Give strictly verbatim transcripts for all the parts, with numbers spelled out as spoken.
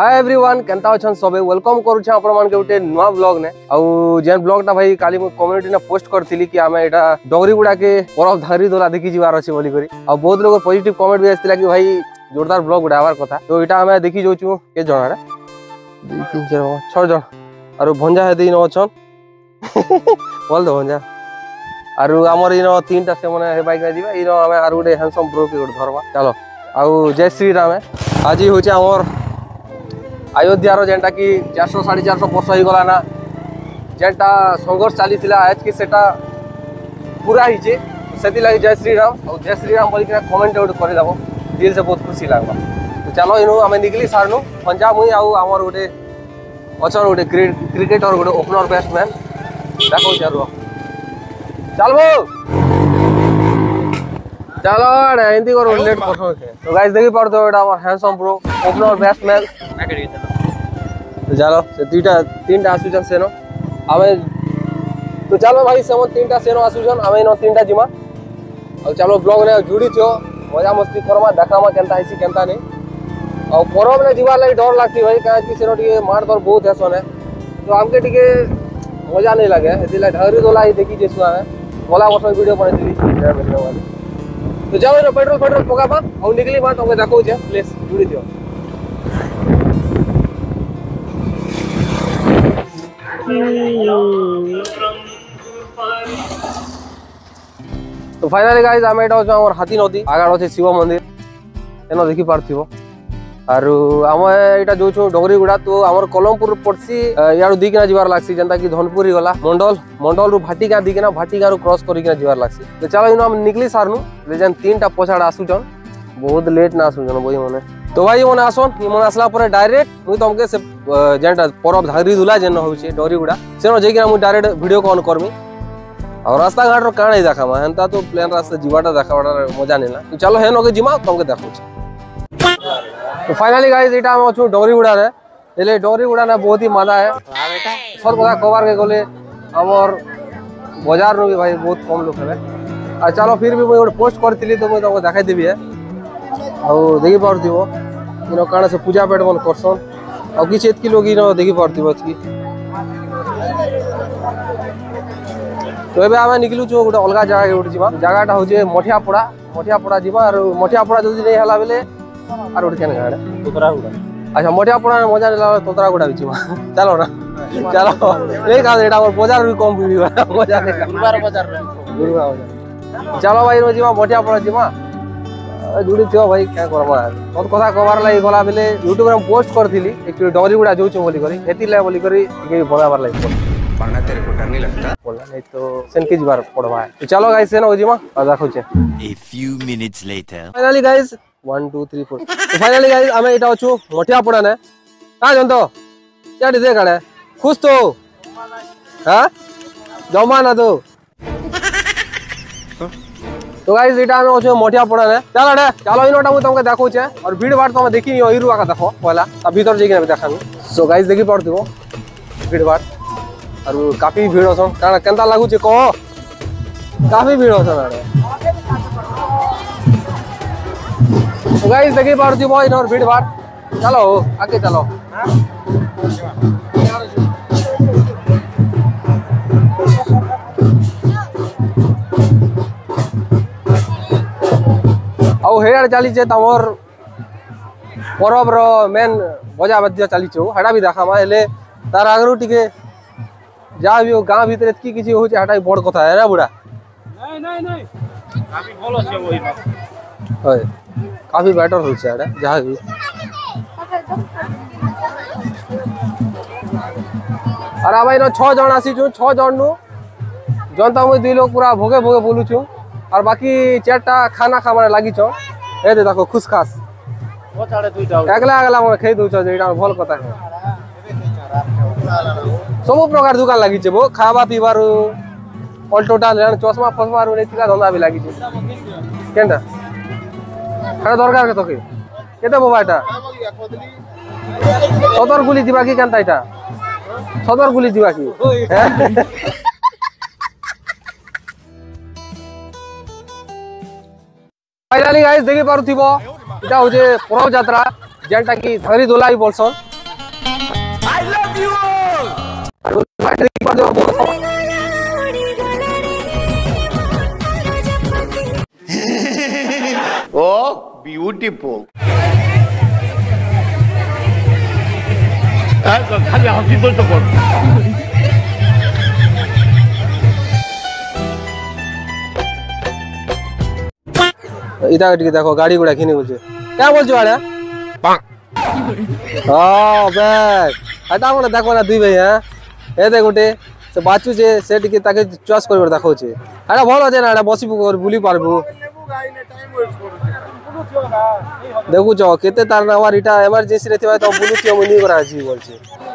Hi everyone केनता अछन सबे welcome करू छ आपण मान के उटे नवा ब्लॉग ने आउ जेन ब्लॉग टा भाई काली कम्युनिटी ने पोस्ट करथिली कि आमे एटा डोगरी गुडा के परब धारी दोला देखि जिवार अछि बोली करी आ बहुत लोग पॉजिटिव कमेंट भी आस्तिला कि भाई जोरदार ब्लॉग गुडा आवार कथा तो एटा हमें देखि जोचू के जण रे दो तीन चार छह जण आरो भंजा हे दिन अछन बोल दो भंजा आरो हमर इनो तीनटा से माने हे बाइक ने जिबा इनो हमें आरो गुडे हैंडसम ब्रो के गुड धरबा चलो आउ जय श्री राम आज होचे हमर अयोध्यार जेनटा कि चार सौ साढ़े चार सौ वर्ष हो गला ना जेनटा संघर्ष चली आज की सेटा पूरा ही से लगे जय श्री राम और जय श्री राम बोल कमेंट गोटे करदेव दिल से बहुत खुशी लगवा तो चलो इनू आम निकली सारनु पंजाब मुई आमर गोटे अच्छा गोटे क्रिकेटर गोटे ओपनर बैट्समैन देखो चार चल चलो हिंदी को लेट पसंद है तो गाइस देखि पारतो एटा हमर हैंडसम प्रो ओपनर बैट्समैन तो चलो से तीनटा तीनटा आसुजन सेनो आमे तो चलो भाई से तीनटा सेनो आसुजन आमे न तीनटा जिमा और चलो ब्लॉग ने जुड़ी थियो मजा मस्ती करमा देखामा केनता हैसी केनता नहीं और परब ने जीवा लागि डर लागती भाई काहे कि सेनो टिके मार दर बहुत हैसन है तो हमके टिके मजा नहीं लगे एदिला ढहरी दोला ही देखि जेसु आमे बोला वर्ष वीडियो बनेली वीडियो वाली तो जाओ ना पेट्रोल पेट्रोल पकाबा और निकली बात हमके देखो जे प्लीज जुड़ी दियो तो फाइनली गाइस आमे एटा जो हमर हाथी नदी आगाड़ अछि शिव मंदिर एनो देखि पारथिबो आरो हम एटा जो छु डोगरी गुडा तो हमर कोलमपुर पड़सी यार दिकना जिवार लागसी जनता कि धनपुरी गला मंडल मंडल रु भाटिका दिकना भाटिका रु क्रॉस करिकना जिवार लागसी तो चलो इनो हम निकली सारनु लेजन तीनटा पोछाड़ आसुजन बहुत लेट ना आसुजन बई मने तो भाई मने आसन इ मने आसला पर डायरेक्ट मुई तुमके से जेनटा परब धागरी दुला जेन होउछे डोगरी गुडा सेनो जेकिना मुई डायरेक्ट वीडियो को ऑन करमी और रास्ता घाट रो काणे देखामा हेनता तो प्लेन रास्ता जीवाटा देखावाटा मजा नेला तो चलो हेनो के जिमा तुमके देखौ तो फाइनली गाइस एटा हम छु डोगरी गुडा रे एले डोगरी गुडा ना बहुत ही मजा है हां बेटा सब कथा कवर के गले हमर बाजार रो भी भाई बहुत कम लोग है आ चलो फिर भी मैं पोस्ट करतिली तो मैं तुमको देखाई देबी है और देखि पारथिबो इनो काना से पूजा पेट मन करसन और किछ एतकी लोग इनो देखि पारथिबो की तो एबे आमे निकलु छु गोटे अलगा जगह के उठ जिबा जगहटा हो जे मठियापड़ा मठियापड़ा जिबा और मठियापड़ा जदी नहीं हला बेले आर उठ केन गाडा तोतरा गुडा अच्छा मठियापड़ा मजा नेला तोतरा गुडा जिबा चलो ना चलो ए का एटा और बाजार भी कम वीडियो मजा ने गुरुवार बाजार गुरुवार बाजार चलो भाई रो जिबा मठियापड़ा जिबा जुड़ी थियो भाई क्या करबा बहुत कथा कवर लागि गला बेले YouTube रे पोस्ट करथिली एक्चुअली डोगरी गुडा जो छु बोली करी एती ले बोली करी के बनाबार लागि पढ़ना तेरे को डर नहीं लगता बोला नहीं तो सेन के बार पढ़वा है तो चलो गाइस सेन हो जिमा आ देखो छे a few minutes later finally guys one two three four तो फाइनली गाइस हमें एटा छु मठियापड़ा ने का जंतो क्या दे काडे खुश तो हां जमा ना तो तो गाइस एटा हमें छु मठियापड़ा ने चलो रे चलो इनोटा मु तुमके देखौ छे और भीड़ भाड़ तुम देखि नियो इरुआ का देखो पहला अब भीतर जेकी ना देखामी सो गाइस देखि पड़थिबो भीड़ भाड़ और काफी भीड़ होसन काना केनता लागु छे कहो काफी भीड़ होसन अरे तो गाइस देखि पारती बॉय और भीड़ भाड़ चलो आगे चलो औ हेड चली छे तमर परब रो मेन बजा बजा चली छो हडा भी देखामा हेले तार आगरु टिके जा भी गांव भीतर एतकी किछि हो छै हटाई बड़ कथा है रे बुढ़ा नहीं नहीं नहीं काफी बोलो छै ओइ होय काफी बेटर हो छै रे जा भी अरे भाई न छह जण आसी छु छह जण नु जनता मु दुई लोग पूरा भोगे भोगे बोलु छु और बाकी चारटा खाना खाबार लागि छ ए दे देखो खुश खास ओ चाड़े दुईटा अगला अगला मन खै दउ छ जेटा भल कथा है सब प्रकार दुकान लगी छे वो खावा पीबार ऑल टोटल चश्मा फसमार नेतिका धंधा भी लगी छे केनटा खड़ा दरकार के तके केते मोबाइलटा सदर गुली दिबा की केनता इटा सदर गुली दिबा की फाइनली गाइस देखि पारुथिबो इटा हो जे परब यात्रा जेंटा की धरी दोलाई बोलसन Oh, beautiful. खाली हंसी तो तो कर इधर टिके देखो गाड़ी गुड़ा घिनी बोलछे क्या बोलछो आड़े हां बैग हटा मन देखो ना दुई भाई हां ए दे गुटे से बाचू जे से टिके ताके चॉइस करबे देखो छे आड़ा भलो जे ना आड़ा बसी बुली पारबो देखु जो केते तार ना हमार इटा इमरजेंसी रे थिबा त बुलु के मनी करा छी बोलछे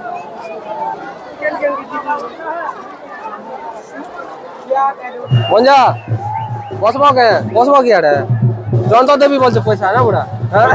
मंजा बसबो के बसबो की आड़े जन तो देबी बोलछे पैसा ना बुढ़ा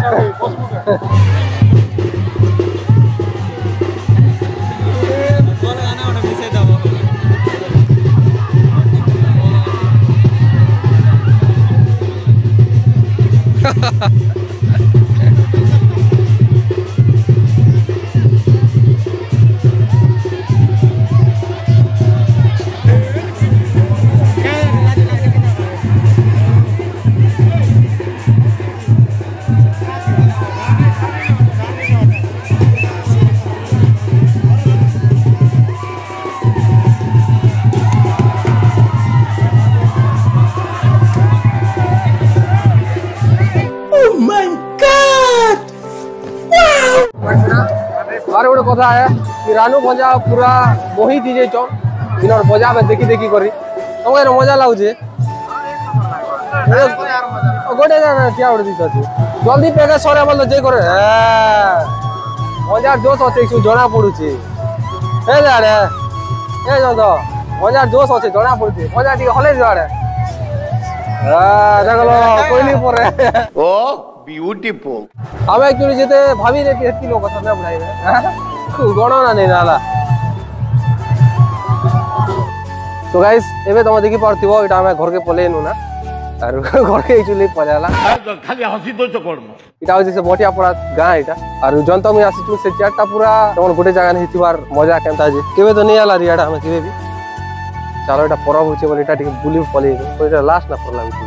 और गोटे कथा है कि रानू भंजा पूरा मोही थी जे चो इनर भजा में देखी देखी करी तुम के मजा लागुचे गोटे जाना क्या उड़ दी छी जल्दी पेगे सरे बोल जे करे मजा जोश अछि जना पडुची ए जाड़े ए जंद मजा जोश अछि जना पडुची मजा टी हले जाड़े हां देखलो कोइली परे ओ ब्यूटीफुल हमें एक्चुअली जेते भाभी रे हेती लोग कथा ना बुलाइबे गणना नहीं नाला तो गाइस एबे तुम देखि पारथिबो इटा हमें घर के पलेनु ना आर घर के एक्चुअली पलाला खाली हंसी तो करमु इटा हो जैसे मोटिया पड़ा गां इटा आर जंत में आसी से चारटा पूरा तमन गोटे जगह नहीं थिबार मजा केनता जे केबे तो नहीं आला रियाडा हमें केबे भी चलो इटा परब होचे बोले इटा ठीक बुली पले तो इटा लास्ट ना परला बिती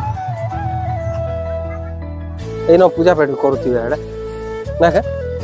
एनो पूजा पेट करूथि एडा ना के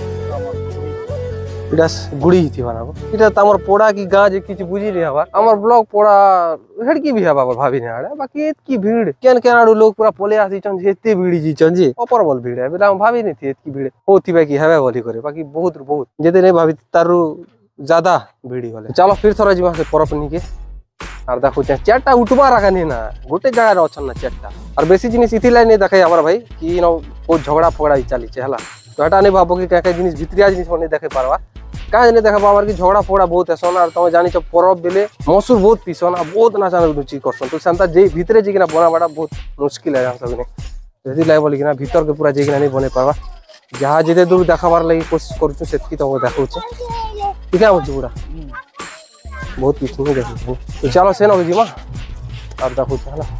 इटा गुड़ी थी माना इटा तमर पोड़ा की गां जे किछ बुझी रे हवा हमर ब्लॉग पोड़ा हेडकी भी हवा भाभी ने आडा बाकी एतकी भीड़ केन केनाडू लोग पूरा पोले आसी चन जेते भीड़ जी चन जे अपर बोल भीड़ है बेला भाभी ने थी एतकी भीड़ होती बा की हवे बोली करे बाकी बहुत बहुत जेते नहीं भाभी तारु ज्यादा भीड़ होले चलो फिर थोड़ा जीवा से परपनी के आर देखो चारटा उठबा रखनी ना गोटे जगह अछन ना चारटा और बेसी जिनिस इथि लाइन नहीं देखे हमर भाई कि नो बहुत झगड़ा फगड़ा चली छे हला तो हटा नहीं भाबो कि का जिनिस भितरिया जिनिस नहीं देखे पारवा काहे नहीं देखा बाबर की झगड़ा फोड़ा बहुत है सोना तुम जानी छ परब बेले मसूर बहुत पीसन आ बहुत नाचा रुचि करसन तो संता जे भितरे जे किना बना बड़ा बहुत मुश्किल है हम सब ने जदी लाइ बोली किना भीतर के पूरा जे किना नहीं बने पावा जहां जेते दूर देखाबार लागि कोशिश करछु सेतकी तो देखाउ छ ठीक है होछ पूरा बहुत पीछे नहीं देखु तो चलो से न हो जीमा अब देखु छ हला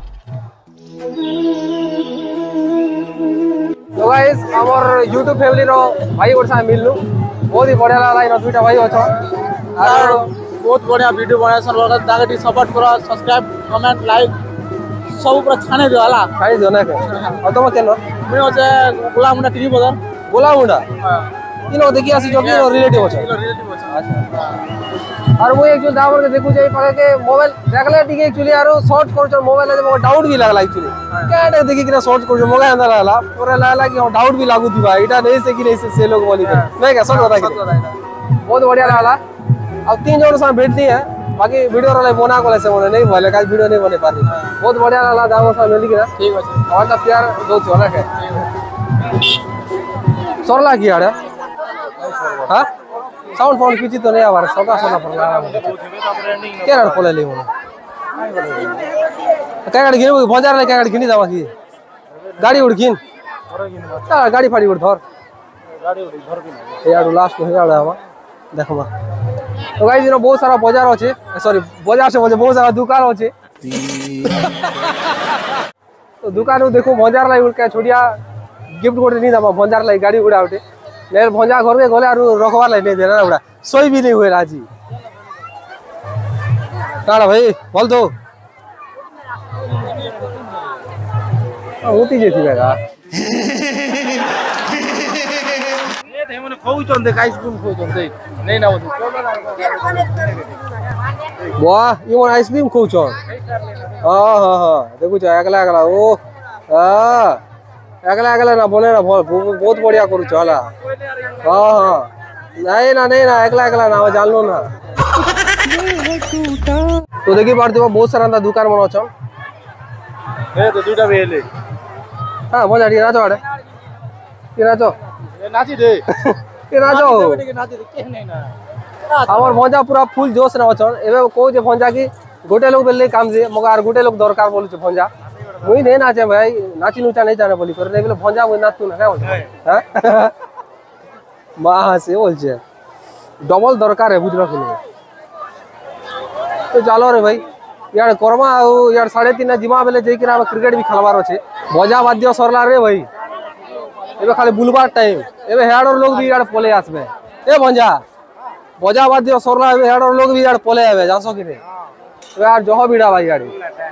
तो गाइस हमर YouTube फैमिली रो भाई और सा मिललु बहुत ही बढ़िया लागला इन दुईटा भाई अछ और बहुत बढ़िया वीडियो बनासन बरका ताके सपोर्ट करो सब्सक्राइब कमेंट लाइक सब पूरा छाने दो हला खाई दो ना के और तुम केनो मैं होचे गुलामुंडा टीवी बदर गुलामुंडा हां इनो देखि आसी जो कि रिलेटिव अछ रिलेटिव अछ अच्छा और वो एक जो दावर के देखु जाई पाके के मोबाइल देखले ठीक एक्चुअली आरो शॉर्ट कर मोबाइल में डाउट भी लागला एक्चुअली केटा देखि कि शॉर्ट कर मोबाइल अंदर लागला पूरा लागला कि डाउट भी लागू थी भाई एटा नहीं से कि नहीं से, से लोग बोली नहीं क्या सच बता कि बहुत बढ़िया लागला अब तीन जन से भेटनी है बाकी वीडियो रे बना कोले से मोने नहीं भले का वीडियो नहीं बने पारी बहुत बढ़िया लागला दावर से मिली कि ना ठीक अछि और तो प्यार दो छ ना के सरला की आड़े हां साउंड फाउंड किछि तो नहीं आवार सदा सदा पड़ला केरा पले ले मोने काय गाड़ी गिन बाजार ले काय गाड़ी गिनी जावा की गाड़ी उड़ गिन ता गाड़ी फाड़ी उड़ धर गाड़ी उड़ धर भी नहीं यार लास्ट हो जाड़ा हवा देखबा तो गाइस इनो बहुत सारा बाजार अछि सॉरी बाजार से बहुत सारा दुकान अछि तो दुकान देखो बाजार लाई उड़ के छोड़िया गिफ्ट गोटे नहीं दबा बाजार लाई गाड़ी उड़ा उठे ले भंजा घर के गले आरो रखवा ले नहीं देना उड़ा सोई भी नहीं हुए राजी काड़ा भाई बोल दो होती जेती बेगा ଏ ମାନେ ଖଉଛନ୍ତି ଆଇସ୍କ୍ରିମ ଖଉଛନ୍ତି ନେଇ ନା ବୋଧେ वाह ये मन आइसक्रीम खौछ हां हां हां देखु छ एकला एकला ओ हां एकला एकला ना बोले ना बहुत बढ़िया करू छ हला हां हां नहीं ना नहीं ना एकला एकला ना जान लो ना तो देखि पारथिबो बहुत सारा दुकान मन छ ए तो दुटा बेले हां मजा डी नाचो आडे के नाचो ए नाची दे के नाचो के नाची दे के नहीं ना हमर भंजा पूरा फुल जोश न अछन एबे को जे भंजा की गोटे लोग बेले काम जे मगर गोटे लोग दरकार बोलु छ भंजा मुई नहीं नाचे भाई नाची नुचा नहीं जाने बोली कर बेले भंजा मुई नाचतु ना का बोल हां मां से बोल छे डबल दरकार है बुझरा के तो चलो रे भाई यार कर्मा आ यार साढ़े तीन जिमा बेले जे कि क्रिकेट भी खेलबार अछि भजा वाद्य सरला रे भाई एबे खाली बुलबार टाइम एबे हेडर लोग भी यार पले आसबे ए भंजा बजा वाद्य सरला हेडर लोग भी यार पले आवे जासो कि रे यार जहो बिडा भाई गाड़ी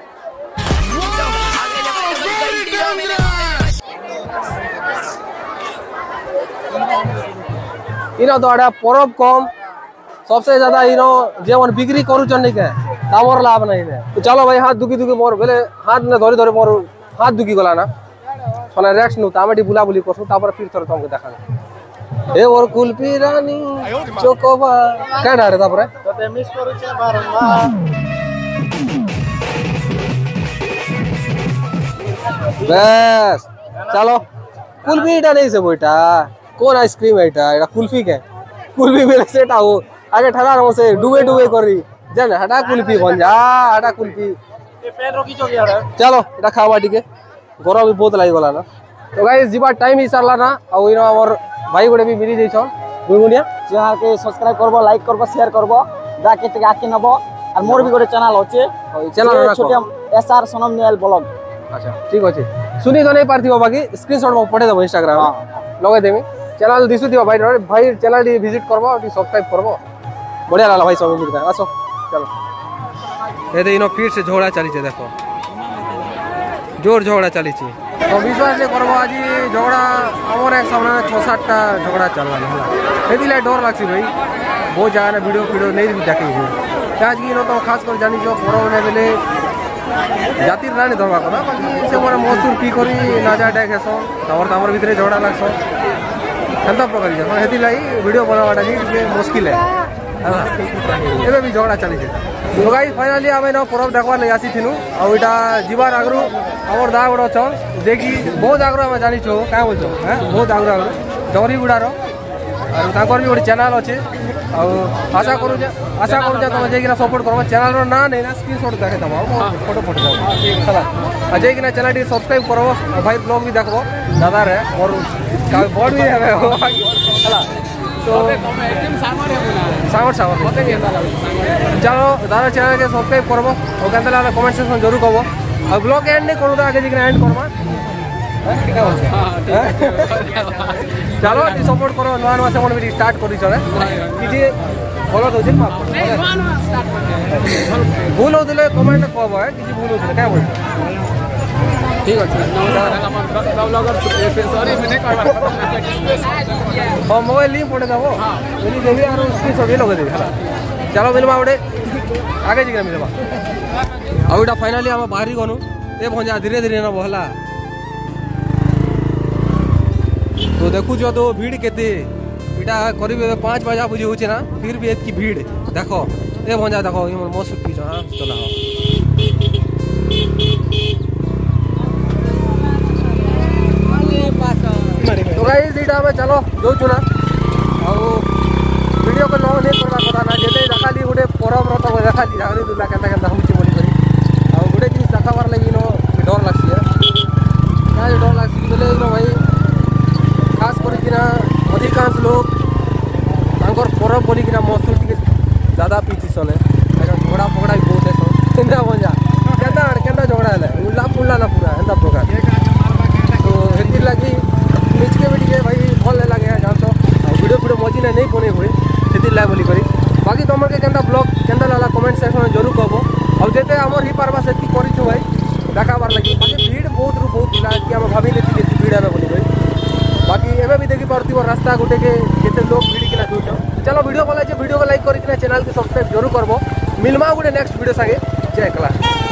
इनो दोड़ा परब कम सबसे ज्यादा इनो जेवन बिक्री करू चन्नी के तामर लाभ नहीं ने तो चलो भाई हाथ दुखी दुखी मोर बेले हाथ ने धरी धरी मोर हाथ दुखी गला ना थोड़ा रेस्ट नु तामेटी बुला बुली करसु तापर फिर थोड़ा तुमके देखा ए और कुल्फी रानी चोकोबा का डारे तापर तो मिस करू छ बारंबार बस चलो कुल्फी टा नहीं से बेटा कौन आइसक्रीम है एटा एटा कुल्फी के कुल्फी मेरे सेटा हो आगे ठहरा रहो से डुबे डुबे करी जन हटा कुल्फी बन जा हटा कुल्फी ए पेन रोकी छ यार चलो एटा खावा टिके गरम भी बहुत लागि गला ना तो गाइस जीवा टाइम ही सरला ना आ इनो हमर भाई गुडे भी मिली देछन गुनगुनिया चैनल के सब्सक्राइब करबो लाइक करबो शेयर करबो जाके टिके आके नबो और मोर भी गोटे चैनल होचे चैनल छोटे एसआर सोनम नियल ब्लॉग अच्छा ठीक अछि सुनी तो नहीं पारथिबो बाकी स्क्रीनशॉट में पठे देबो इंस्टाग्राम लगे देमी चैनल दिसु दियो भाई भाई चैनल डी विजिट करबो डी सब्सक्राइब करबो बढ़िया लागला भाई सब मिलके आसो चलो ए दे इनो फिर से झगड़ा चली छे देखो जोर झगड़ा चली छे तो विश्वास ले करबो आज झगड़ा हमर एक सामने छह सात टा झगड़ा चलला हला एदी ला डर लागसी भाई बहुत जाने वीडियो वीडियो नहीं देखी हुई आज की इनो तो खास कर जानी जो परब ने बेले जातिर रानी धरवा को ना बाकी से मोर मसूर पी करी ना जा डाक हेसो तमर तमर भीतर झगड़ा लागसो एंता प्रकार जे हेती लाई वीडियो बनावाटा जी मुश्किल है एबे भी झगड़ा चली छे तो गाइस फाइनली आमे न परब देखवार ले आसी थिनु आ ओटा जीवार आगरु हमर दा गोडो छ जे कि बहुत आगरु हम जानि छो का बोल छो हैं बहुत आगरु आगरु डोरी गुडारो और ताकर भी गोटे चैनल अच्छे आशा करूँ आशा करूँ तुम जाइना सपोर्ट कर चैनल ना नहीं ना स्क्रीनशॉट देखे तुम फोटो फोटो है जाइना चैनल टी सब्सक्राइब करो भाई ब्लॉग भी देखो दादा रे और बड़ भी है तो सागर सागर चलो दादा चैनल के सब्सक्राइब करो और कहते कमेंट सेक्शन जरूर कहो और ब्लॉग एंड नहीं करूँ आगे जाकर एंड करमा चलो सपोर्ट करो नुआ नुआ से भी स्टार्ट कर किसी भल दौर भूल होते कमेंट कह है किसी भूल होते क्या बोल ठीक अच्छे हाँ मोबाइल लिंक पड़े देव देवी और स्क्रीनशॉट भी लगे देवी चलो मिलवा गोटे आगे जाकर मिलवा आउटा फाइनाली आम बाहरी गनु ए भंजा धीरे धीरे नब है तो देखु जो तो भीड़ केते इटा करीब पाँच बजा बुझे होचे ना फिर भी एतकी भीड़ देखो ए भंजा देखो ये मस्त पीछ हां चला तो गाइस इटा में चलो जो चुना और वीडियो को लॉन्ग नहीं करवा कथा ना जेते देखाली गोटे परब रत देखाली रावणी दुला केता केता होची बोली करी और गोटे जिनिस देखाबार लगी नो डर लागसी क्या डर लागसी बोले नो भाई खास करिकिना अधिकांश लोग तांकर परब बोलिकिना मसूर टिके ज्यादा पीती सने झगड़ा फगड़ा भी बहुत है केंदा बंजा केंदा केंदा झगड़ा है उल्ला पुल्ला ना पूरा एंदा प्रकार तो हेती लगी निचके भी टिके भाई भल लगे जानसो वीडियो वीडियो मजी नहीं बने हुए हेती ला बोली करी बाकी तुमके केनता ब्लॉग केनता लागला कमेंट सेक्शन में जरूर कहबो अब जेते हमर ही पारबा सेति करिछु भाई देखाबार लगी बाकी भीड़ बहुत रु बहुत थिला कि हम भाभी लेती कि भीड़ आबे बोली भाई बाकी एबे भी देखि पारथिबो रास्ता गोटे के केते लोग भीड़ किना जोछ चलो वीडियो भला जे वीडियो को लाइक करि किना चैनल के सब्सक्राइब जरूर करबो मिलमा गुटे नेक्स्ट वीडियो संगे जय कला।